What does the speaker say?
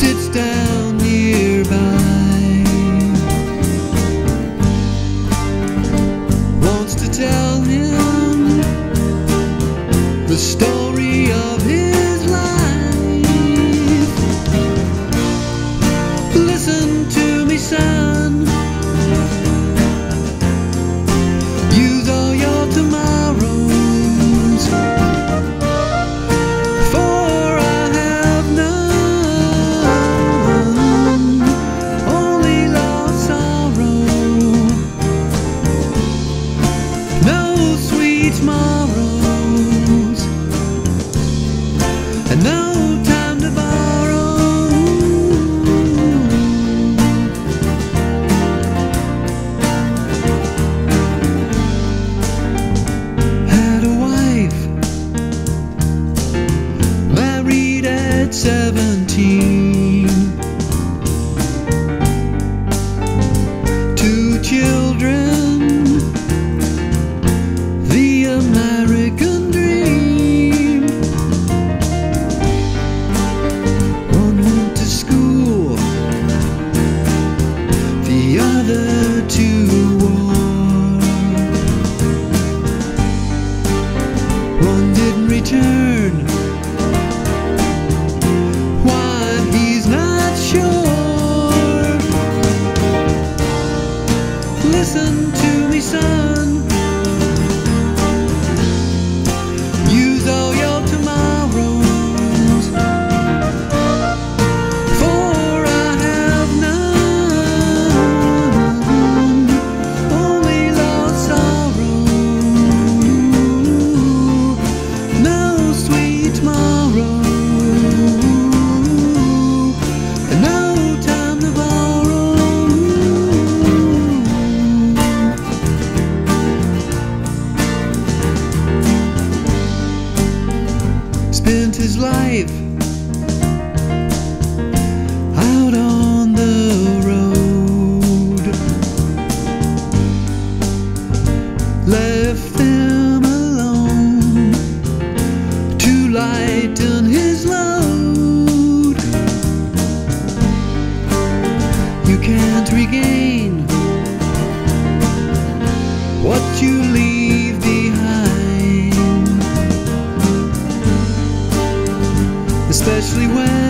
sits down nearby, wants to tell him the story of his life. Listen to me, son, use all your tomorrows, for I have none, only lost sorrow, no sweet tomorrows, and no time to borrow. Had a wife, married at 17, 2 children, the American dream. One went to school, the other to war. One didn't return, why he's not sure. Listen to me, son, use all your tomorrows, for I have none, only lost sorrow, no sweet tomorrow, and no time to borrow. Spent his life out on the road, left them alone to lighten his load. You can't regain what you leave behind, especially when